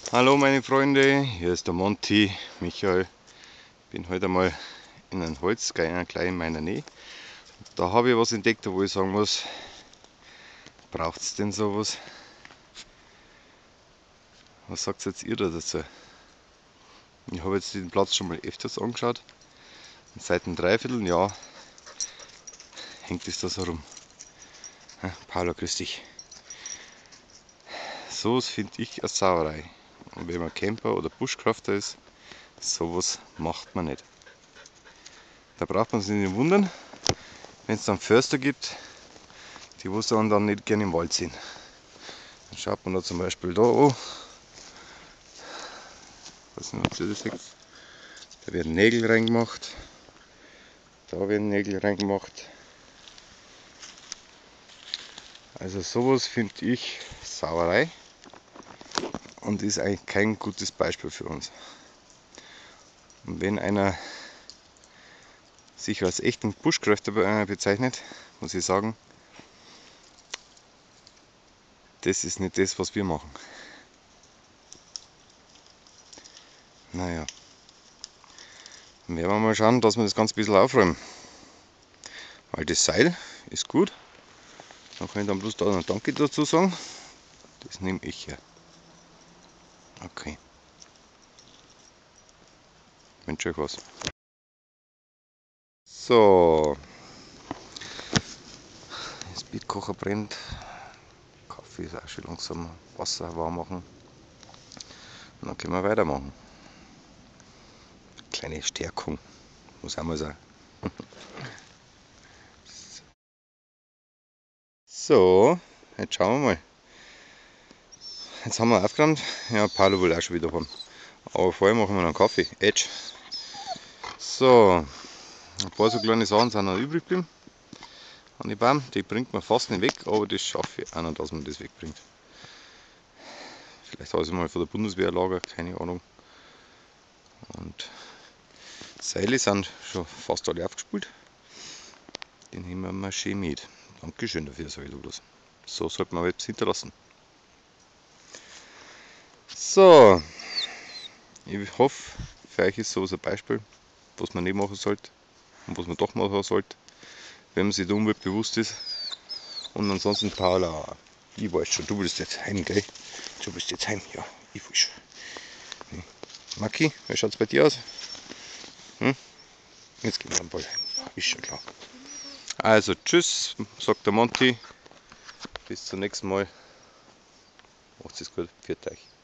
Hallo meine Freunde, hier ist der Monty, Michael. Ich bin heute einmal in einem Holzgeier gleich in meiner Nähe. Da habe ich was entdeckt, wo ich sagen muss, braucht es denn sowas? Was sagt jetzt ihr da dazu? Ich habe jetzt den Platz schon mal öfters angeschaut. Und seit einem Dreivierteljahr hängt es da so rum. Paula, grüß dich. Sowas finde ich eine Sauerei. Und wenn man Camper oder Buschcrafter ist, sowas macht man nicht. Da braucht man sich nicht wundern, wenn es dann Förster gibt, die wo dann nicht gerne im Wald sind. Dann schaut man da zum Beispiel da an. Was noch zu das ist. Da werden Nägel reingemacht. Da werden Nägel reingemacht. Also sowas finde ich Sauerei und ist eigentlich kein gutes Beispiel für uns. Und wenn einer sich als echten Buschcrafter bezeichnet, muss ich sagen, das ist nicht das, was wir machen. Naja, dann werden wir mal schauen, dass wir das Ganze ein bisschen aufräumen. Weil das Seil ist gut. Dann kann ich dann bloß da noch Danke dazu sagen. Das nehme ich her. Okay. Ich wünsche euch was. So. Das Speedkocher brennt. Kaffee ist auch schon langsam. Wasser warm machen. Und dann können wir weitermachen. Kleine Stärkung. Muss auch mal sein. So, jetzt schauen wir mal. Jetzt haben wir aufgeräumt. Ja, Paulo will auch schon wieder haben. Aber vorher machen wir noch einen Kaffee. Edge. So, ein paar so kleine Sachen sind noch übrig geblieben. An die Baum. Die bringt man fast nicht weg, aber das schaffe ich auch noch, dass man das wegbringt. Vielleicht habe ich mal von der Bundeswehr Lager, keine Ahnung. Und Seile sind schon fast alle aufgespult. Den nehmen wir mal schön mit. Dankeschön dafür, sage ich Douglas. So sollte man etwas hinterlassen. So, ich hoffe, für euch ist sowas ein Beispiel, was man nicht machen sollte und was man doch machen sollte, wenn man sich der Umwelt bewusst ist. Und ansonsten, Paula, ich weiß schon, du willst jetzt heim, gell? Du willst jetzt heim, ja, ich will schon. Maki, wie schaut es bei dir aus? Jetzt gehen wir dann bald heim, ist schon klar. Also, tschüss, sagt der Monty. Bis zum nächsten Mal. Macht's es gut, pfiat euch.